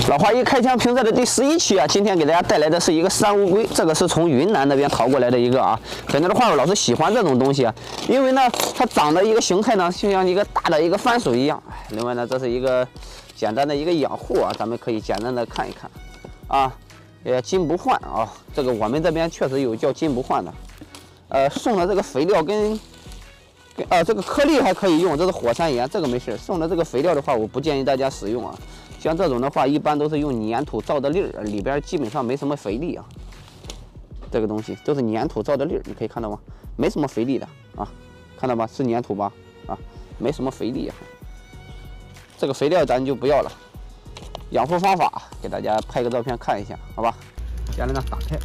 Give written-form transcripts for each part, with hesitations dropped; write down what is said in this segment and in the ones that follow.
老华一开箱评测的第11期啊，今天给大家带来的是一个山乌龟，这个是从云南那边淘过来的一个啊。很多的花友老是喜欢这种东西啊，因为呢它长的一个形态呢，就像一个大的一个番薯一样。另外呢，这是一个简单的一个养护啊，咱们可以简单的看一看啊。金不换啊，这个我们这边确实有叫金不换的。送的这个肥料跟这个颗粒还可以用，这是火山岩，这个没事。送的这个肥料的话，我不建议大家使用啊。像这种的话，一般都是用粘土造的粒儿，里边基本上没什么肥力啊。这个东西都是粘土造的粒儿，你可以看到吗？没什么肥力的啊，看到吧？是粘土吧？啊，没什么肥力啊。这个肥料咱就不要了。养护方法给大家拍个照片看一下，好吧？接下来呢，打开。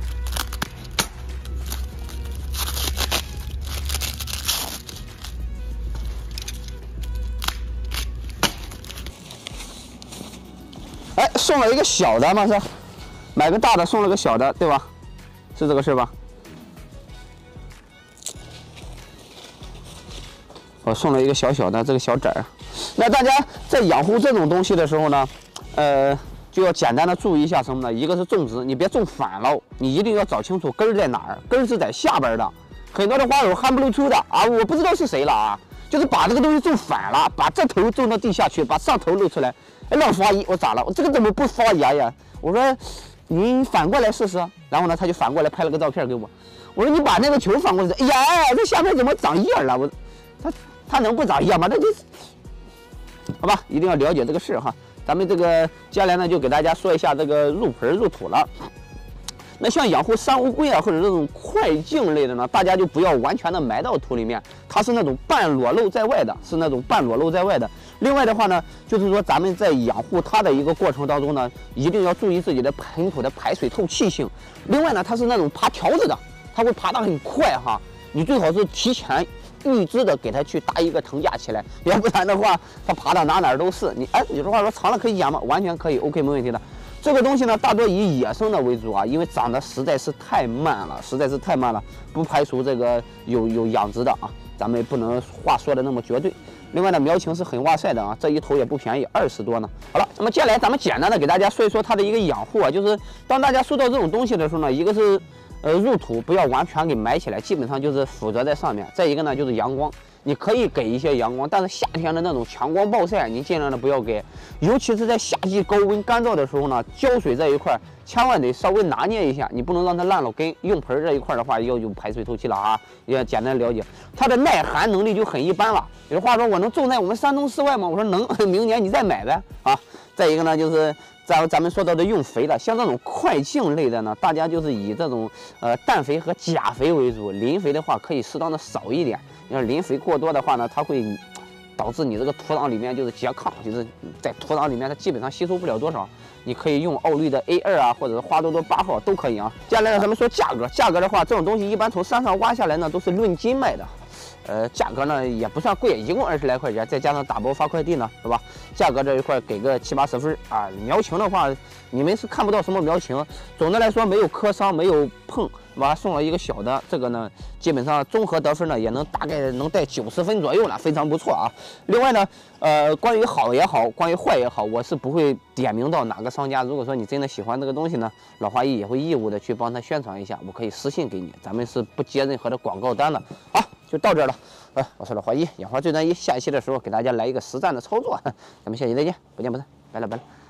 哎，送了一个小的嘛，是买个大的送了个小的，对吧？是这个事吧？我送了一个小小的这个小籽儿。那大家在养护这种东西的时候呢，就要简单的注意一下什么呢？一个是种植，你别种反了，你一定要找清楚根儿在哪儿，根儿是在下边的。很多的花友还不露出的啊，我不知道是谁了啊，就是把这个东西种反了，把这头种到地下去，把上头露出来。哎，老华一，我咋了？我这个怎么不发芽呀？我说你反过来试试。然后呢，他就反过来拍了个照片给我。我说你把那个球反过来，哎呀，这下面怎么长叶了？它能不长叶吗？那就好吧，一定要了解这个事哈。咱们这个接下来呢，就给大家说一下这个入盆入土了。那像养护山乌龟啊，或者这种块茎类的呢，大家就不要完全的埋到土里面，它是那种半裸露在外的，另外的话呢，就是说咱们在养护它的一个过程当中呢，一定要注意自己的盆土的排水透气性。另外呢，它是那种爬条子的，它会爬得很快哈，你最好是提前预知的给它去搭一个藤架起来，要不然的话，它爬到哪都是。有句话说长了可以养吗？完全可以 ，OK 没问题的。这个东西呢，大多以野生的为主啊，因为长得实在是太慢了，不排除这个有养殖的啊，咱们不能话说的那么绝对。另外呢，苗情是很哇塞的啊，这一头也不便宜，20多呢。好了，那么接下来咱们简单的给大家说一说它的一个养护啊，就是当大家收到这种东西的时候呢，一个是入土不要完全给埋起来，基本上就是附着在上面。再一个呢，就是阳光。你可以给一些阳光，但是夏天的那种强光暴晒，你尽量的不要给，尤其是在夏季高温干燥的时候呢，浇水这一块千万得稍微拿捏一下，你不能让它烂了根。用盆这一块的话，要有排水透气了啊，也简单了解。它的耐寒能力就很一般了。有话说，我能种在我们山东室外吗？我说能，明年你再买呗啊。再一个呢，就是咱们说到的用肥了，像这种块茎类的呢，大家就是以这种氮肥和钾肥为主，磷肥的话可以适当的少一点。要是磷肥过多的话呢，它会导致你这个土壤里面就是拮抗，就是在土壤里面它基本上吸收不了多少。你可以用奥绿的 A2啊，或者是花多多8号都可以啊。接下来呢，咱们说价格，价格的话，这种东西一般从山上挖下来呢都是论斤卖的。价格呢也不算贵，一共20来块钱，再加上打包发快递呢，是吧？价格这一块给个70、80分啊。苗情的话，你们是看不到什么苗情，总的来说没有磕伤，没有碰，完送了一个小的，这个呢基本上综合得分呢也能大概能带90分左右了，非常不错啊。另外呢，关于好也好，关于坏也好，我是不会点名到哪个商家。如果说你真的喜欢这个东西呢，老华一也会义务的去帮他宣传一下，我可以私信给你，咱们是不接任何的广告单的。好。就到这儿了，我是老华一，养花最专一。下一期的时候给大家来一个实战的操作，咱们下期再见，不见不散，拜了拜了。